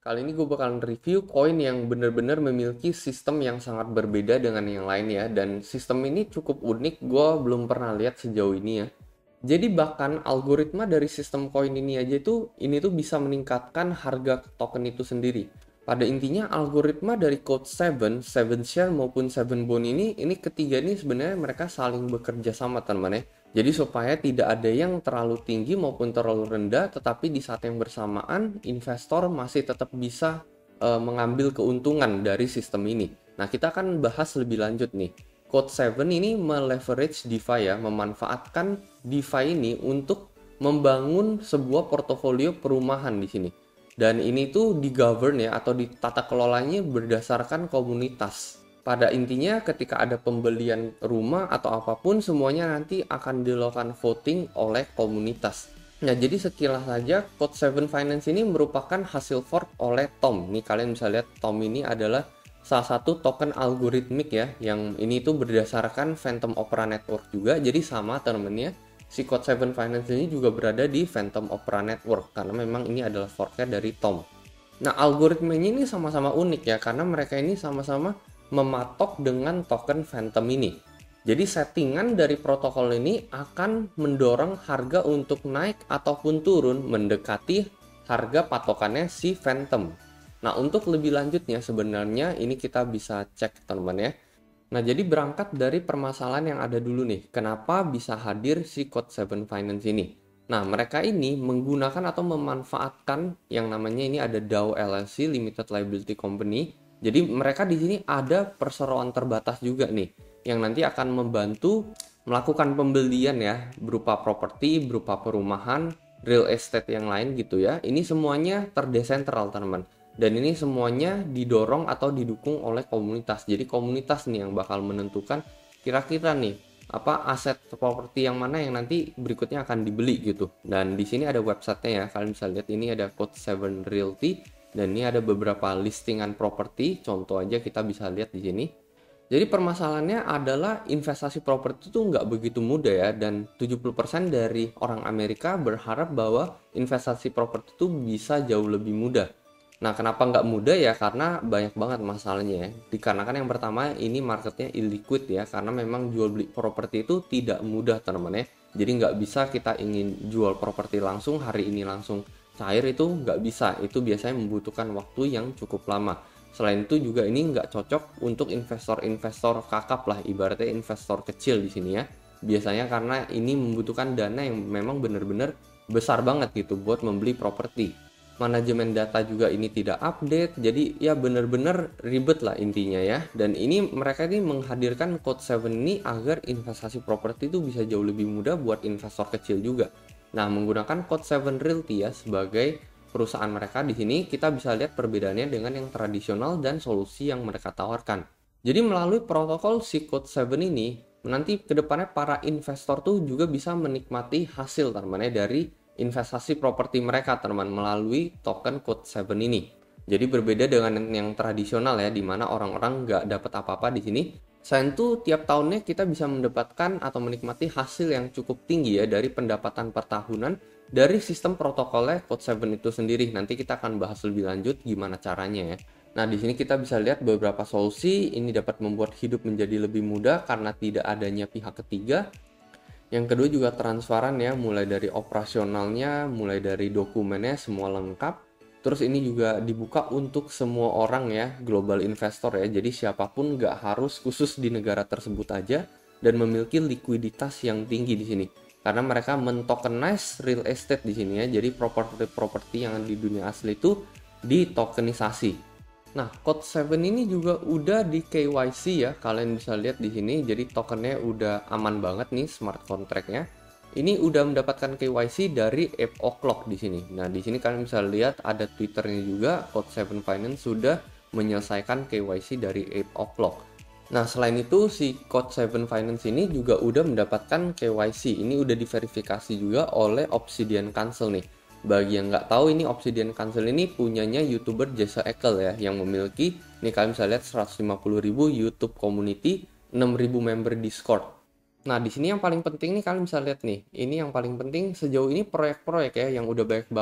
Kali ini gue bakalan review koin yang bener-bener memiliki sistem yang sangat berbeda dengan yang lain ya. Dan sistem ini cukup unik, gue belum pernah lihat sejauh ini ya. Jadi bahkan algoritma dari sistem koin ini aja ini tuh bisa meningkatkan harga token itu sendiri. Pada intinya algoritma dari Code 7, 7 Share maupun 7 Bond ini ketiga ini sebenarnya mereka saling bekerja sama teman-teman ya. Jadi supaya tidak ada yang terlalu tinggi maupun terlalu rendah, tetapi di saat yang bersamaan investor masih tetap bisa mengambil keuntungan dari sistem ini. Nah, kita akan bahas lebih lanjut nih. Code 7 ini meleverage DeFi ya, memanfaatkan DeFi ini untuk membangun sebuah portofolio perumahan di sini. Dan ini tuh di-govern ya, atau ditata kelolanya berdasarkan komunitas. Pada intinya ketika ada pembelian rumah atau apapun, semuanya nanti akan dilakukan voting oleh komunitas. Nah, jadi sekilas saja Code 7 Finance ini merupakan hasil fork oleh Tom. Nih kalian bisa lihat Tom ini adalah salah satu token algoritmik ya, yang ini tuh berdasarkan Phantom Opera Network juga. Jadi sama temennya, si Code 7 Finance ini juga berada di Phantom Opera Network karena memang ini adalah forknya dari Tom. Nah, algoritmanya ini sama-sama unik ya, karena mereka ini sama-sama mematok dengan token Phantom ini. Jadi settingan dari protokol ini akan mendorong harga untuk naik ataupun turun mendekati harga patokannya si Phantom. Nah, untuk lebih lanjutnya sebenarnya ini kita bisa cek teman-teman ya. Nah, jadi berangkat dari permasalahan yang ada dulu nih. Kenapa bisa hadir si Code 7 Finance ini? Nah, mereka ini menggunakan atau memanfaatkan yang namanya ini ada DAO LLC, Limited Liability Company. Jadi mereka di sini ada perseroan terbatas juga nih, yang nanti akan membantu melakukan pembelian ya, berupa properti, berupa perumahan, real estate yang lain gitu ya. Ini semuanya terdesentral teman-teman. Dan ini semuanya didorong atau didukung oleh komunitas. Jadi komunitas nih yang bakal menentukan kira-kira nih apa aset properti yang mana yang nanti berikutnya akan dibeli gitu. Dan di sini ada websitenya ya. Kalian bisa lihat ini ada Code 7 Realty dan ini ada beberapa listingan properti. Contoh aja kita bisa lihat di sini. Jadi permasalahannya adalah investasi properti itu nggak begitu mudah ya, dan 70% dari orang Amerika berharap bahwa investasi properti itu bisa jauh lebih mudah. Nah, kenapa nggak mudah ya? Karena banyak banget masalahnya ya. Dikarenakan yang pertama ini marketnya illiquid ya, karena memang jual beli properti itu tidak mudah teman-teman ya. Jadi nggak bisa kita ingin jual properti langsung hari ini langsung cair, itu nggak bisa. Itu biasanya membutuhkan waktu yang cukup lama. Selain itu juga ini nggak cocok untuk investor-investor kakap lah, ibaratnya investor kecil di sini ya. Biasanya karena ini membutuhkan dana yang memang benar-benar besar banget gitu buat membeli properti. Manajemen data juga ini tidak update, jadi ya benar-benar ribet lah intinya ya. Dan ini mereka ini menghadirkan Code 7 ini agar investasi properti itu bisa jauh lebih mudah buat investor kecil juga. Nah, menggunakan Code 7 Realty ya sebagai perusahaan mereka, di sini kita bisa lihat perbedaannya dengan yang tradisional dan solusi yang mereka tawarkan. Jadi melalui protokol si Code 7 ini, nanti kedepannya para investor tuh juga bisa menikmati hasil teman-teman dari investasi properti mereka teman melalui token Code 7 ini. Jadi berbeda dengan yang tradisional ya, di mana orang-orang nggak dapat apa-apa di sini. Selain itu, tiap tahunnya kita bisa mendapatkan atau menikmati hasil yang cukup tinggi ya dari pendapatan per tahunan dari sistem protokolnya Code 7 itu sendiri. Nanti kita akan bahas lebih lanjut gimana caranya ya. Nah, di sini kita bisa lihat beberapa solusi ini dapat membuat hidup menjadi lebih mudah karena tidak adanya pihak ketiga. Yang kedua juga transparan ya, mulai dari operasionalnya, mulai dari dokumennya semua lengkap. Terus ini juga dibuka untuk semua orang ya, global investor ya. Jadi siapapun nggak harus khusus di negara tersebut aja dan memiliki likuiditas yang tinggi di sini. Karena mereka mentokenize real estate di sini ya. Jadi properti-properti yang di dunia asli itu ditokenisasi. Nah, Code 7 ini juga udah di KYC ya, kalian bisa lihat di sini. Jadi tokennya udah aman banget nih smart contract-nya. Ini udah mendapatkan KYC dari 8 O'Clock di sini. Nah, di sini kalian bisa lihat ada Twitternya juga. Code 7 Finance sudah menyelesaikan KYC dari 8 O'Clock. Nah, selain itu si Code 7 Finance ini juga udah mendapatkan KYC. Ini udah diverifikasi juga oleh Obsidian Council nih. Bagi yang nggak tahu, ini Obsidian Council ini punyanya YouTuber Jasa Ekel ya, yang memiliki, nih kalian bisa lihat 150.000 YouTube community, 6.000 member Discord. Nah, di sini yang paling penting nih kalian bisa lihat nih, ini yang paling penting sejauh ini proyek-proyek ya yang udah banyak banget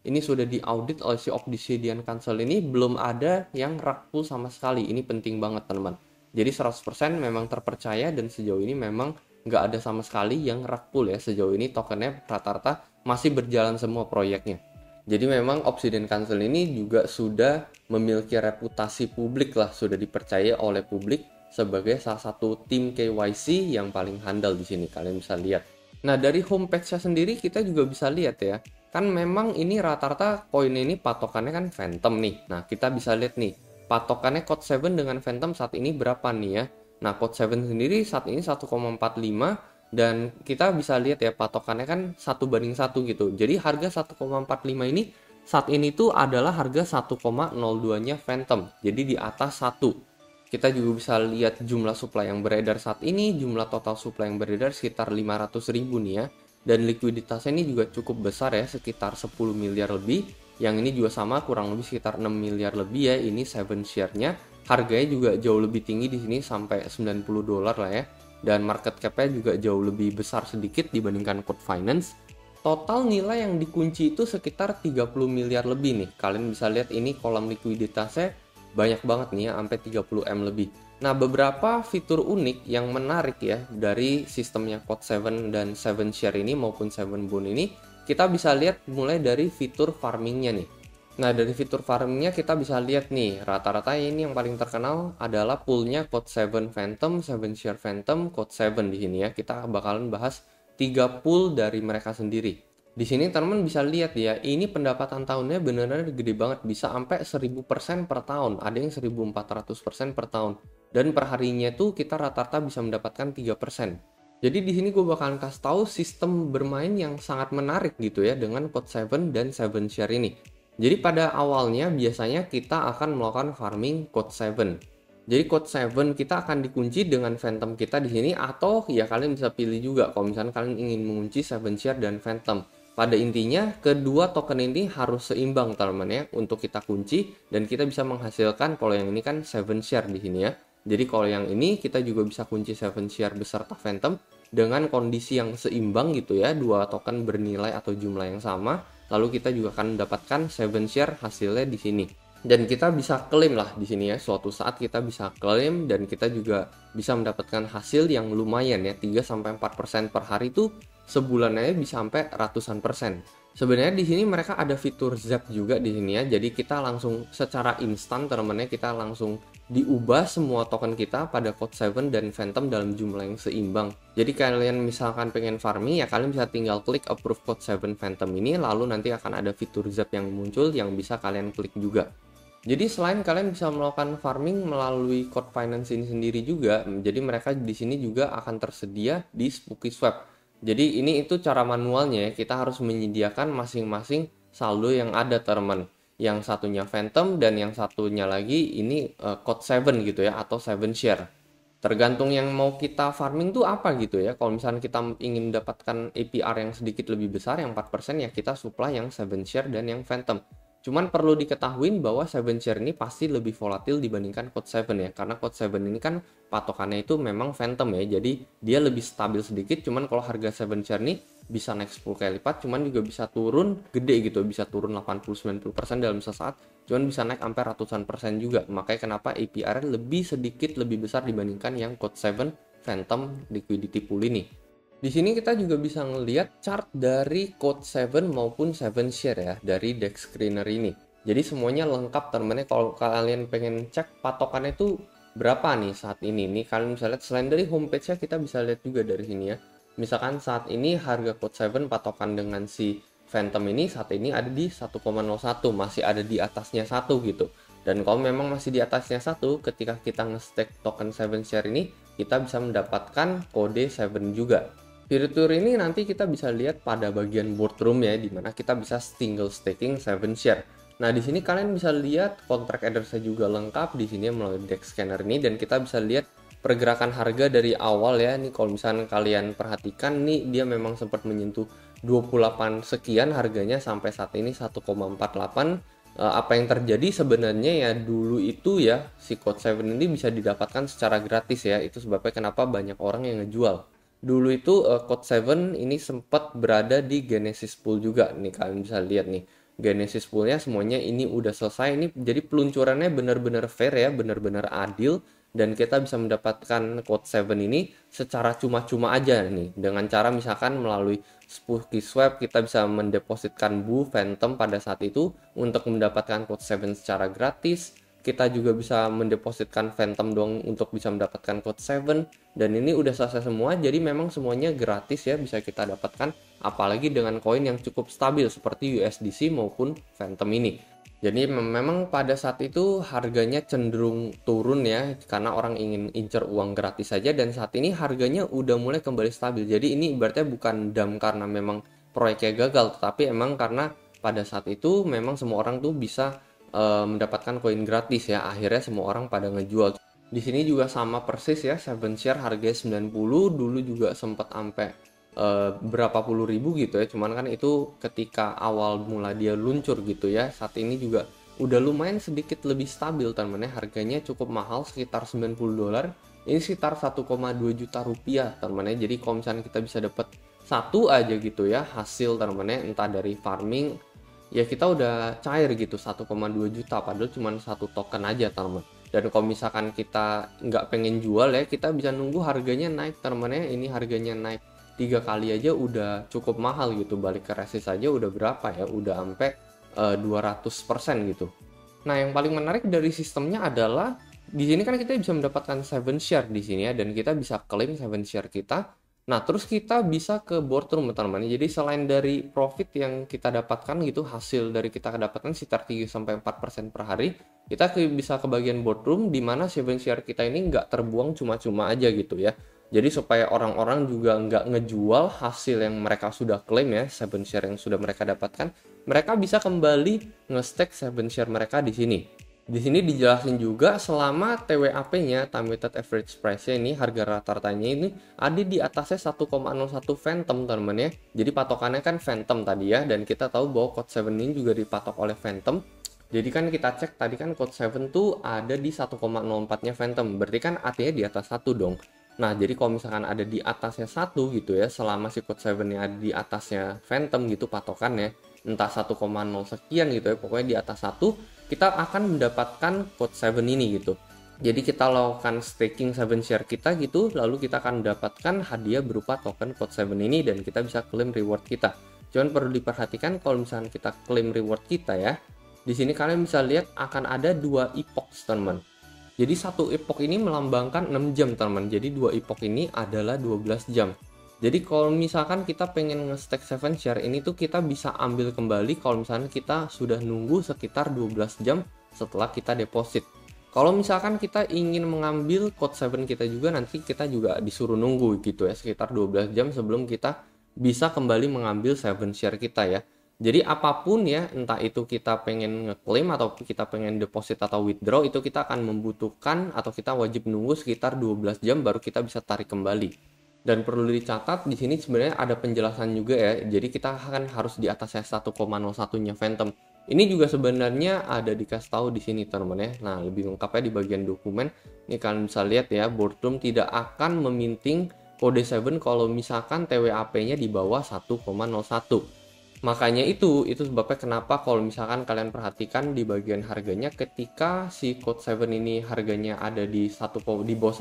ini sudah diaudit oleh si Obsidian Council ini, belum ada yang rug pull sama sekali. Ini penting banget teman-teman. Jadi 100% memang terpercaya dan sejauh ini memang nggak ada sama sekali yang rug pull ya. Sejauh ini tokennya rata-rata masih berjalan semua proyeknya. Jadi memang Obsidian Council ini juga sudah memiliki reputasi publik lah, sudah dipercaya oleh publik sebagai salah satu tim KYC yang paling handal di sini. Kalian bisa lihat. Nah, dari homepage-nya sendiri kita juga bisa lihat ya. Kan memang ini rata-rata koin ini patokannya kan Phantom nih. Nah, kita bisa lihat nih, patokannya Code 7 dengan Phantom saat ini berapa nih ya. Nah, Code 7 sendiri saat ini 1,45 dan kita bisa lihat ya patokannya kan 1:1 gitu. Jadi harga 1,45 ini saat ini tuh adalah harga 1,02-nya Phantom. Jadi di atas 1. Kita juga bisa lihat jumlah supply yang beredar saat ini, jumlah total supply yang beredar sekitar 500.000 nih ya. Dan likuiditasnya ini juga cukup besar ya, sekitar 10 miliar lebih. Yang ini juga sama, kurang lebih sekitar 6 miliar lebih ya, ini 7 share-nya. Harganya juga jauh lebih tinggi di sini sampai $90 lah ya. Dan market cap-nya juga jauh lebih besar sedikit dibandingkan Code Finance. Total nilai yang dikunci itu sekitar 30 miliar lebih nih. Kalian bisa lihat ini kolom likuiditasnya banyak banget nih ya, sampai 30M lebih. Nah, beberapa fitur unik yang menarik ya dari sistemnya Code 7 dan 7 Share ini maupun 7 Bone ini, kita bisa lihat mulai dari fitur farmingnya nih. Nah, dari fitur farmingnya kita bisa lihat nih, rata-rata ini yang paling terkenal adalah poolnya Code 7 Phantom, 7 Share Phantom, Code 7 di sini ya. Kita bakalan bahas 3 pool dari mereka sendiri. Di sini teman-teman bisa lihat ya, ini pendapatan tahunnya benar-benar gede banget, bisa sampai 1000% per tahun, ada yang 1400% per tahun. Dan per harinya tuh kita rata-rata bisa mendapatkan 3%. Jadi di sini gue bakalan kasih tahu sistem bermain yang sangat menarik gitu ya dengan Code 7 dan 7 Share ini. Jadi pada awalnya biasanya kita akan melakukan farming Code 7. Jadi Code 7 kita akan dikunci dengan Phantom kita di sini, atau ya kalian bisa pilih juga kalau misalnya kalian ingin mengunci 7 Share dan Phantom. Pada intinya kedua token ini harus seimbang teman-teman ya untuk kita kunci, dan kita bisa menghasilkan, kalau yang ini kan 7 Share di sini ya. Jadi kalau yang ini kita juga bisa kunci 7 Share beserta Phantom dengan kondisi yang seimbang gitu ya, dua token bernilai atau jumlah yang sama. Lalu kita juga akan mendapatkan 7 Share hasilnya di sini. Dan kita bisa klaim lah di sini ya, suatu saat kita bisa klaim dan kita juga bisa mendapatkan hasil yang lumayan ya, 3-4% per hari itu sebulannya bisa sampai ratusan persen. Sebenarnya di sini mereka ada fitur Zap juga di sini ya. Jadi kita langsung secara instan teman-teman, kita langsung diubah semua token kita pada Code 7 dan Phantom dalam jumlah yang seimbang. Jadi kalian misalkan pengen farming ya, kalian bisa tinggal klik approve Code 7 Phantom ini, lalu nanti akan ada fitur Zap yang muncul yang bisa kalian klik juga. Jadi selain kalian bisa melakukan farming melalui Code Finance ini sendiri juga, jadi mereka di sini juga akan tersedia di SpookySwap. Jadi ini itu cara manualnya ya, kita harus menyediakan masing-masing saldo yang ada teman. Yang satunya Phantom dan yang satunya lagi ini Code 7 gitu ya, atau 7 Share. Tergantung yang mau kita farming tuh apa gitu ya. Kalau misalnya kita ingin mendapatkan APR yang sedikit lebih besar, yang 4%, ya kita supply yang 7 Share dan yang Phantom. Cuman perlu diketahui bahwa 7 Share ini pasti lebih volatil dibandingkan Code 7 ya. Karena Code 7 ini kan patokannya itu memang Phantom ya. Jadi dia lebih stabil sedikit. Cuman kalau harga 7 Share ini bisa naik 10 kali lipat. Cuman juga bisa turun gede gitu. Bisa turun 80-90% dalam sesaat. Cuman bisa naik sampai ratusan persen juga. Makanya kenapa APR lebih sedikit lebih besar dibandingkan yang Code 7 Phantom Liquidity Pool ini. Di sini kita juga bisa ngelihat chart dari Code 7 maupun 7 Share ya dari DEX Screener ini. Jadi semuanya lengkap teman-teman. Kalau kalian pengen cek patokannya itu berapa nih saat ini. Nih kalian bisa lihat selain dari homepage-nya, kita bisa lihat juga dari sini ya. Misalkan saat ini harga Code 7 patokan dengan si Phantom ini saat ini ada di 1,01, masih ada di atasnya 1 gitu. Dan kalau memang masih di atasnya 1, ketika kita nge-stake token 7 Share ini, kita bisa mendapatkan kode 7 juga. Fitur ini nanti kita bisa lihat pada bagian boardroom ya, dimana kita bisa single staking 7 Share. Nah di sini kalian bisa lihat kontrak address-nya juga lengkap di sini melalui DEX Scanner ini, dan kita bisa lihat pergerakan harga dari awal ya. Nih kalau misalnya kalian perhatikan nih, dia memang sempat menyentuh 28 sekian harganya sampai saat ini 1,48. Apa yang terjadi sebenarnya ya, dulu itu ya si Code 7 ini bisa didapatkan secara gratis ya. Itu sebabnya kenapa banyak orang yang ngejual. Dulu itu Code 7 ini sempat berada di Genesis Pool juga nih, kalian bisa lihat nih. Genesis poolnya semuanya ini udah selesai. Ini jadi peluncurannya benar-benar fair ya, benar-benar adil, dan kita bisa mendapatkan code 7 ini secara cuma-cuma aja nih, dengan cara misalkan melalui Spooky Swap kita bisa mendepositkan Bu Phantom pada saat itu untuk mendapatkan code 7 secara gratis. Kita juga bisa mendepositkan Phantom dong untuk bisa mendapatkan code 7, dan ini udah selesai semua. Jadi memang semuanya gratis ya, bisa kita dapatkan, apalagi dengan koin yang cukup stabil seperti USDC maupun Phantom ini. Jadi memang pada saat itu harganya cenderung turun ya, karena orang ingin incer uang gratis saja, dan saat ini harganya udah mulai kembali stabil. Jadi ini ibaratnya bukan dump karena memang proyeknya gagal, tetapi emang karena pada saat itu memang semua orang tuh bisa mendapatkan koin gratis ya, akhirnya semua orang pada ngejual. Di sini juga sama persis ya, 7share harganya 90, dulu juga sempat sampai berapa puluh ribu gitu ya, cuman kan itu ketika awal mula dia luncur gitu ya. Saat ini juga udah lumayan sedikit lebih stabil teman-teman ya, harganya cukup mahal sekitar $90, ini sekitar 1,2 juta rupiah teman-teman ya. Jadi kalau misalnya kita bisa dapat satu aja gitu ya hasil teman-teman ya, entah dari farming ya, kita udah cair gitu 1,2 juta, padahal cuma satu token aja teman. Dan kalau misalkan kita nggak pengen jual ya, kita bisa nunggu harganya naik teman ya. Ini harganya naik 3 kali aja udah cukup mahal gitu, balik ke resist aja udah berapa ya, udah sampai 200% gitu. Nah yang paling menarik dari sistemnya adalah di sini kan kita bisa mendapatkan 7share di sini ya, dan kita bisa claim 7share kita. Nah, terus kita bisa ke boardroom teman-teman. Jadi selain dari profit yang kita dapatkan gitu, hasil dari kita dapatkan sekitar 3-4% per hari, kita bisa ke bagian boardroom di mana 7share kita ini nggak terbuang cuma-cuma aja gitu ya. Jadi supaya orang-orang juga nggak ngejual hasil yang mereka sudah klaim ya, 7share yang sudah mereka dapatkan, mereka bisa kembali nge-stack 7share mereka di sini. Di sini dijelasin juga selama TWAP-nya, time weighted average price-nya ini, harga rata-ratanya ini ada di atasnya 1,01 Phantom teman-teman ya. Jadi patokannya kan Phantom tadi ya, dan kita tahu bahwa code 7 ini juga dipatok oleh Phantom. Jadi kan kita cek tadi kan code 7 tuh ada di 1,04-nya Phantom, berarti kan artinya di atas 1 dong. Nah, jadi kalau misalkan ada di atasnya 1 gitu ya, selama si code 7-nya ada di atasnya Phantom gitu patokannya, entah 1,0 sekian gitu ya, pokoknya di atas 1, kita akan mendapatkan code 7 ini gitu. Jadi kita lakukan staking 7share kita gitu, lalu kita akan mendapatkan hadiah berupa token code 7 ini, dan kita bisa claim reward kita. Cuman perlu diperhatikan kalau misalnya kita claim reward kita ya, di sini kalian bisa lihat akan ada 2 epochs teman. Jadi satu epoch ini melambangkan 6 jam teman. Jadi 2 epoch ini adalah 12 jam. Jadi kalau misalkan kita pengen nge-stack 7share ini tuh kita bisa ambil kembali kalau misalnya kita sudah nunggu sekitar 12 jam setelah kita deposit. Kalau misalkan kita ingin mengambil code 7 kita juga, nanti kita juga disuruh nunggu gitu ya, sekitar 12 jam sebelum kita bisa kembali mengambil 7share kita ya. Jadi apapun ya, entah itu kita pengen ngeklaim atau kita pengen deposit atau withdraw, itu kita akan membutuhkan atau kita wajib nunggu sekitar 12 jam baru kita bisa tarik kembali. Dan perlu dicatat di sini sebenarnya ada penjelasan juga ya. Jadi kita akan harus di atasnya 1,01-nya Phantom. Ini juga sebenarnya ada dikasih tahu di sini teman-teman ya. Nah, lebih lengkapnya di bagian dokumen. Ini kalian bisa lihat ya, boardroom tidak akan meminting kode 7 kalau misalkan TWAP-nya di bawah 1,01. Makanya itu sebabnya kenapa kalau misalkan kalian perhatikan di bagian harganya, ketika si code 7 ini harganya ada di di bawah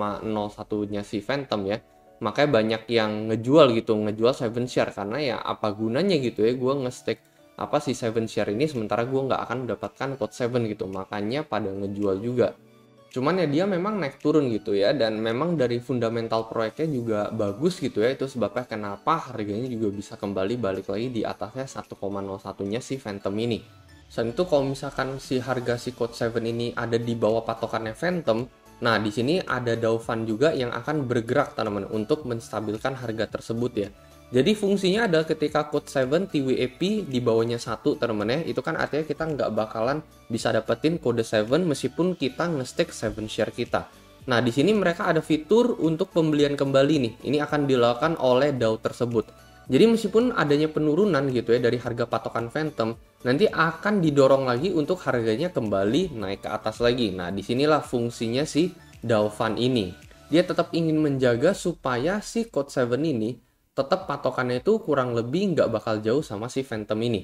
1,01-nya si Phantom ya, makanya banyak yang ngejual 7share, karena ya apa gunanya gitu ya gue nge-stack apa si 7share ini sementara gue nggak akan mendapatkan code 7 gitu, makanya pada ngejual juga. Cuman ya dia memang naik turun gitu ya, dan memang dari fundamental proyeknya juga bagus gitu ya, itu sebabnya kenapa harganya juga bisa kembali balik lagi di atasnya 1,01-nya si Phantom ini. Selain itu kalau misalkan si harga si code 7 ini ada di bawah patokannya Phantom, nah di sini ada DAO Fund juga yang akan bergerak teman-teman untuk menstabilkan harga tersebut ya. Jadi fungsinya adalah ketika code 7 TWAP di bawahnya 1 teman-teman ya, itu kan artinya kita nggak bakalan bisa dapetin kode 7 meskipun kita nge-stack 7share kita. Nah di sini mereka ada fitur untuk pembelian kembali nih, ini akan dilakukan oleh DAO tersebut. Jadi meskipun adanya penurunan gitu ya dari harga patokan Phantom, nanti akan didorong lagi untuk harganya kembali naik ke atas lagi. Nah disinilah fungsinya si DAO Fund ini. Dia tetap ingin menjaga supaya si code 7 ini tetap patokannya itu kurang lebih nggak bakal jauh sama si Phantom ini.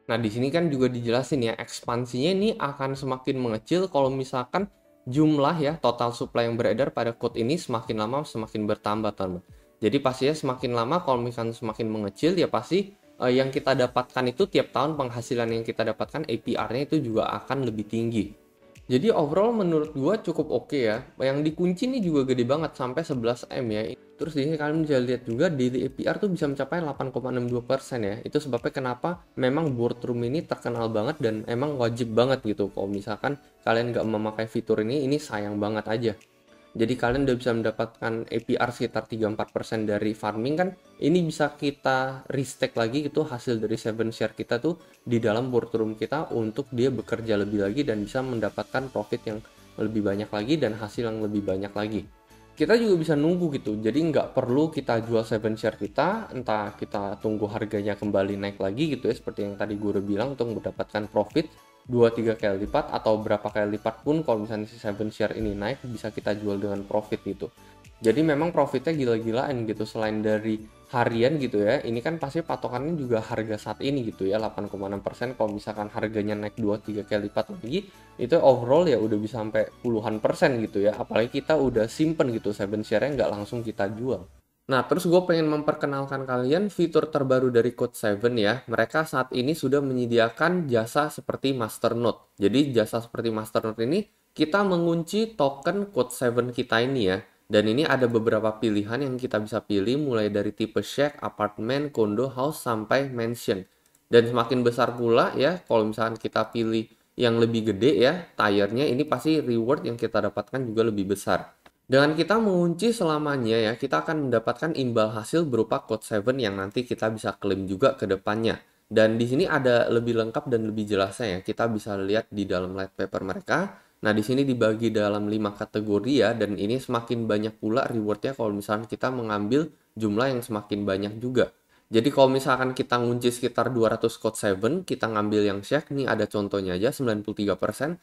Nah, di sini kan juga dijelasin ya, ekspansinya ini akan semakin mengecil kalau misalkan jumlah ya total supply yang beredar pada code ini semakin lama semakin bertambah, teman. Jadi pastinya semakin lama kalau misalkan semakin mengecil ya pasti yang kita dapatkan itu tiap tahun penghasilan yang kita dapatkan APR-nya itu juga akan lebih tinggi. Jadi overall menurut gua cukup oke ya. Yang dikunci nih juga gede banget sampai 11M ya. Terus di sini kalian bisa lihat juga daily APR tuh bisa mencapai 8,62% ya. Itu sebabnya kenapa memang boardroom ini terkenal banget dan emang wajib banget gitu. Kalau misalkan kalian nggak memakai fitur ini sayang banget aja. Jadi kalian udah bisa mendapatkan APR sekitar 3-4% dari farming kan. Ini bisa kita restake lagi gitu hasil dari 7 share kita tuh di dalam boardroom kita untuk dia bekerja lebih lagi dan bisa mendapatkan profit yang lebih banyak lagi dan hasil yang lebih banyak lagi. Kita juga bisa nunggu gitu, jadi nggak perlu kita jual 7 share kita, entah kita tunggu harganya kembali naik lagi gitu ya, seperti yang tadi gue udah bilang untuk mendapatkan profit 2-3 kali lipat atau berapa kali lipat pun kalau misalnya si 7 share ini naik bisa kita jual dengan profit gitu. Jadi memang profitnya gila-gilaan gitu, selain dari harian gitu ya, ini kan pasti patokannya juga harga saat ini gitu ya, 8,6%. Kalau misalkan harganya naik 2-3 kali lipat lagi, itu overall ya udah bisa sampai puluhan persen gitu ya, apalagi kita udah simpen gitu 7 share-nya nggak langsung kita jual. Nah, terus gue pengen memperkenalkan kalian fitur terbaru dari Code7 ya. Mereka saat ini sudah menyediakan jasa seperti Masternode. Jadi jasa seperti Masternode ini kita mengunci token Code7 kita ini ya. Dan ini ada beberapa pilihan yang kita bisa pilih mulai dari tipe shack, apartemen, condo, house, sampai mansion. Dan semakin besar pula ya, kalau misalkan kita pilih yang lebih gede ya, tire-nya ini pasti reward yang kita dapatkan juga lebih besar. Dengan kita mengunci selamanya ya, kita akan mendapatkan imbal hasil berupa Code7 yang nanti kita bisa klaim juga ke depannya. Dan di sini ada lebih lengkap dan lebih jelasnya ya. Kita bisa lihat di dalam white paper mereka. Nah, di sini dibagi dalam 5 kategori ya, dan ini semakin banyak pula rewardnya kalau misalkan kita mengambil jumlah yang semakin banyak juga. Jadi kalau misalkan kita ngunci sekitar 200 Code7, kita ngambil yang share, nih ada contohnya aja 93%,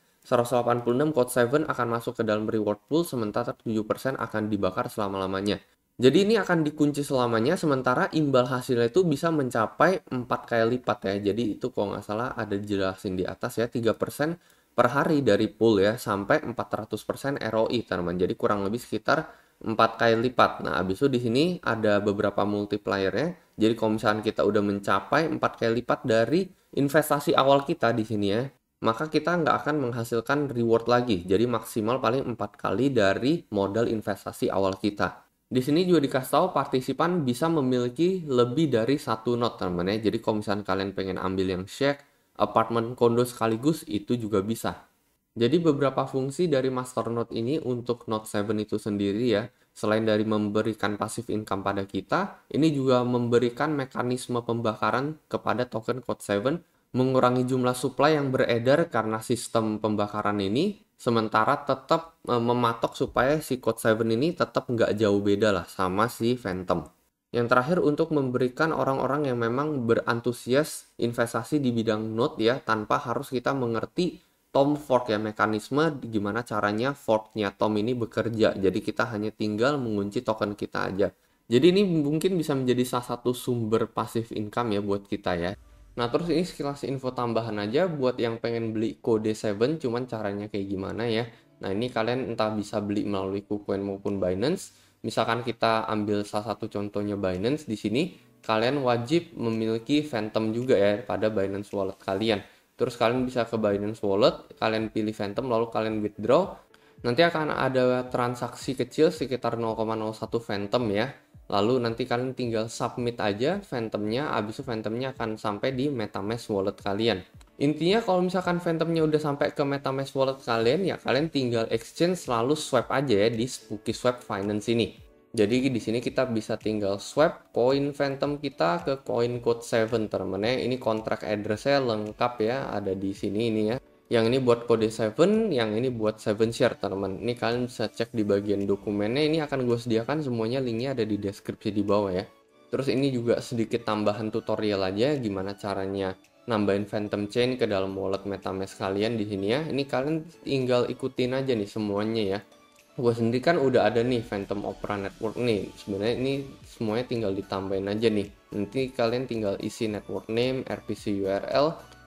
186 Code7 akan masuk ke dalam reward pool, sementara 7% akan dibakar selama-lamanya. Jadi ini akan dikunci selamanya, sementara imbal hasilnya itu bisa mencapai 4 kali lipat ya. Jadi itu kalau nggak salah ada jelasin di atas ya, 3% per hari dari pool ya, sampai 400% ROI teman-teman. Jadi kurang lebih sekitar 4 kali lipat. Nah, habis itu di sini ada beberapa multiplier-nya. Jadi kalau misalkan kita udah mencapai 4 kali lipat dari investasi awal kita di sini ya, maka kita nggak akan menghasilkan reward lagi. Jadi maksimal paling 4 kali dari modal investasi awal kita. Di sini juga dikasih tahu partisipan bisa memiliki lebih dari satu node teman-teman ya. Jadi kalau misalkan kalian pengen ambil yang shack, apartemen, kondo sekaligus itu juga bisa. Jadi beberapa fungsi dari Masternode ini untuk Node 7 itu sendiri ya, selain dari memberikan passive income pada kita, ini juga memberikan mekanisme pembakaran kepada token Code7, mengurangi jumlah supply yang beredar karena sistem pembakaran ini, sementara tetap mematok supaya si Code7 ini tetap nggak jauh beda lah sama si Phantom. Yang terakhir untuk memberikan orang-orang yang memang berantusias investasi di bidang node ya, tanpa harus kita mengerti Tom fork ya, mekanisme gimana caranya forknya Tom ini bekerja. Jadi kita hanya tinggal mengunci token kita aja. Jadi ini mungkin bisa menjadi salah satu sumber passive income ya buat kita ya. Nah, terus ini sekilas info tambahan aja buat yang pengen beli kode 7, cuman caranya kayak gimana ya. Nah, ini kalian entah bisa beli melalui KuCoin maupun Binance. Misalkan kita ambil salah satu contohnya Binance di sini, kalian wajib memiliki Phantom juga ya pada Binance Wallet kalian. Terus kalian bisa ke Binance Wallet, kalian pilih Phantom lalu kalian withdraw. Nanti akan ada transaksi kecil sekitar 0,01 Phantom ya. Lalu nanti kalian tinggal submit aja Phantomnya, habis itu Phantomnya akan sampai di MetaMask wallet kalian. Intinya kalau misalkan Phantomnya udah sampai ke MetaMask wallet kalian, ya kalian tinggal exchange lalu swap aja ya di SpookySwap Finance ini. Jadi di sini kita bisa tinggal swap koin Phantom kita ke koin Code7 teman-teman ya. Ini kontrak address-nya lengkap ya, ada di sini ini ya. Yang ini buat kode 7, yang ini buat 7 share teman-teman. Ini kalian bisa cek di bagian dokumennya, ini akan gue sediakan semuanya, linknya ada di deskripsi di bawah ya. Terus ini juga sedikit tambahan tutorial aja gimana caranya nambahin Phantom Chain ke dalam wallet MetaMask kalian di sini ya. Ini kalian tinggal ikutin aja nih semuanya ya. Gue sendiri kan udah ada nih Phantom Opera Network nih. Sebenarnya ini semuanya tinggal ditambahin aja nih. Nanti kalian tinggal isi network name, RPC URL,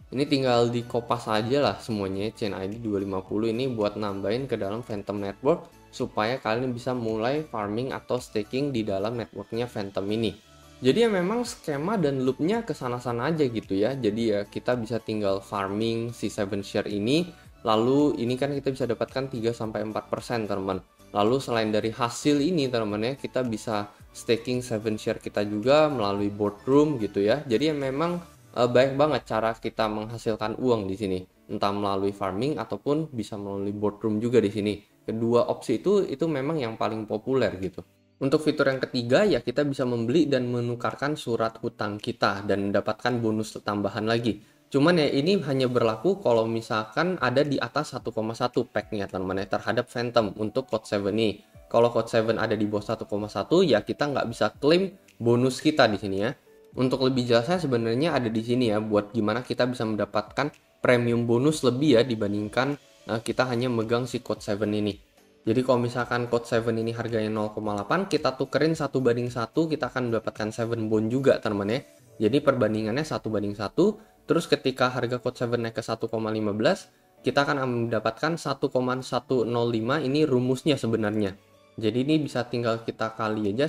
Ini tinggal di kopas aja lah semuanya chain ID 250 ini buat nambahin ke dalam Phantom Network supaya kalian bisa mulai farming atau staking di dalam networknya Phantom ini. Jadi ya memang skema dan loopnya kesana-sana aja gitu ya. Jadi ya kita bisa tinggal farming si 7 share ini. Lalu ini kan kita bisa dapatkan 3-4% teman. Lalu selain dari hasil ini teman ya, kita bisa staking 7 share kita juga melalui boardroom gitu ya. Jadi ya memang banyak banget cara kita menghasilkan uang di sini, entah melalui farming ataupun bisa melalui boardroom juga di sini. Kedua opsi itu memang yang paling populer gitu. Untuk fitur yang ketiga ya kita bisa membeli dan menukarkan surat hutang kita dan mendapatkan bonus tambahan lagi. Cuman ya ini hanya berlaku kalau misalkan ada di atas 1,1 packnya teman-teman ya terhadap Phantom untuk code 7 ini. Kalau code 7 ada di bawah 1,1 ya kita nggak bisa klaim bonus kita di sini ya. Untuk lebih jelasnya sebenarnya ada di sini ya buat gimana kita bisa mendapatkan premium bonus lebih ya dibandingkan kita hanya megang si code 7 ini. Jadi kalau misalkan code 7 ini harganya 0,8 kita tukerin 1:1 kita akan mendapatkan 7 bond juga teman-teman ya. Jadi perbandingannya 1:1 terus ketika harga code 7 naik ke 1,15 kita akan mendapatkan 1,105 ini rumusnya sebenarnya. Jadi ini bisa tinggal kita kali aja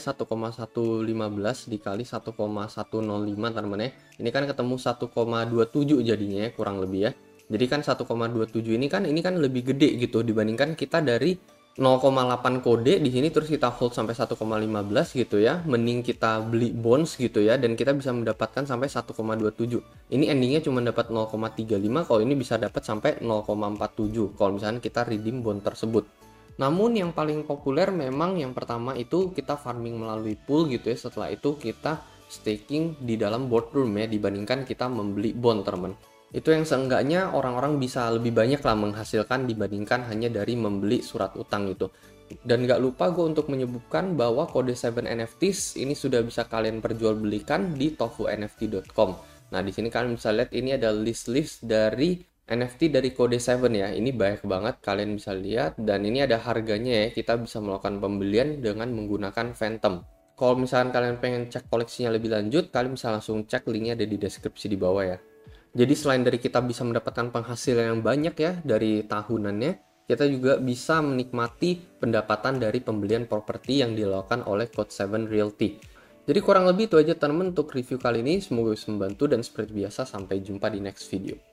1,115 dikali 1,105 teman-teman ya. Ini kan ketemu 1,27 jadinya ya kurang lebih ya. Jadi kan 1,27 ini kan lebih gede gitu dibandingkan kita dari 0,8 kode di sini terus kita hold sampai 1,15 gitu ya. Mending kita beli bonds gitu ya dan kita bisa mendapatkan sampai 1,27. Ini endingnya cuma dapat 0,35 kalau ini bisa dapat sampai 0,47 kalau misalnya kita redeem bond tersebut. Namun yang paling populer memang yang pertama itu kita farming melalui pool gitu ya. Setelah itu kita staking di dalam boardroom ya dibandingkan kita membeli bond teman. Itu yang seenggaknya orang-orang bisa lebih banyak lah menghasilkan dibandingkan hanya dari membeli surat utang gitu. Dan gak lupa gue untuk menyebutkan bahwa kode 7 NFTs ini sudah bisa kalian perjualbelikan di tofunft.com. Nah di sini kalian bisa lihat ini ada list-list dari NFT dari kode 7 ya, ini banyak banget kalian bisa lihat dan ini ada harganya ya, kita bisa melakukan pembelian dengan menggunakan Phantom. Kalau misalkan kalian pengen cek koleksinya lebih lanjut, kalian bisa langsung cek linknya ada di deskripsi di bawah ya. Jadi selain dari kita bisa mendapatkan penghasilan yang banyak ya dari tahunannya, kita juga bisa menikmati pendapatan dari pembelian properti yang dilakukan oleh Code 7 Realty. Jadi kurang lebih itu aja teman-teman untuk review kali ini, semoga bisa membantu dan seperti biasa sampai jumpa di next video.